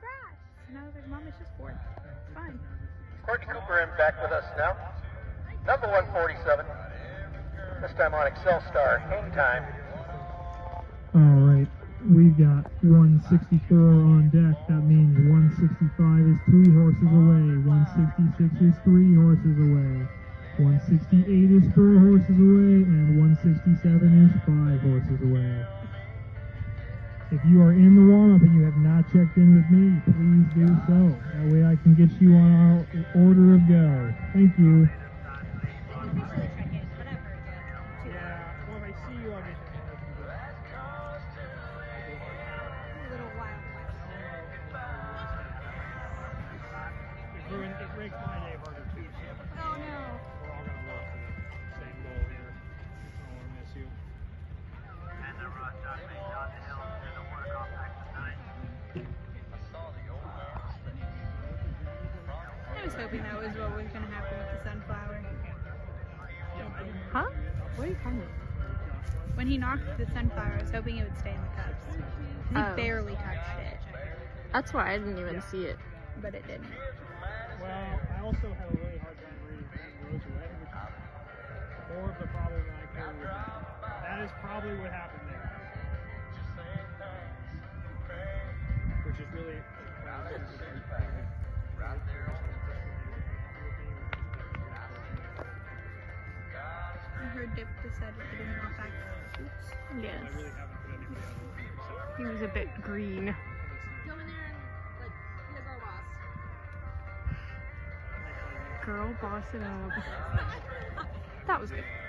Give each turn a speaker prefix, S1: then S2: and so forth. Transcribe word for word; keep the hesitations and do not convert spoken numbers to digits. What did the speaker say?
S1: grass. And I was like, Mom, it's just fourth. It's fine.
S2: Courtney Cooper in back with us now. Number one forty-seven. This time on Excel Star. Hang time.
S3: All right. We've got one sixty-four on deck. That means one sixty-five is three horses away. one sixty-six is three horses away. one sixty-eight is four horses away. And one sixty-seven is five horses away. If you are in the warm-up and you have not checked in with me, please do so. That way I can get you on our order of go. Thank you.
S1: I was hoping that was what was going to happen with the sunflower.
S4: Huh? What are you talking about?
S1: When he knocked the sunflower, I was hoping it would stay in the cups. He
S4: Oh.
S1: barely touched it,
S4: That's why I didn't even see it.
S1: but it didn't.
S3: Well, I also had a really hard time reading Rose Away, which is more of the problem than I could with that. That is probably what happened there. Which is really...
S1: I heard Dip decided he didn't want back suits.
S4: Yes.
S3: I really haven't put anybody else.
S4: He was a bit green.
S5: Go in there and, like, be a girl boss.
S4: Girl bossing up. That was good.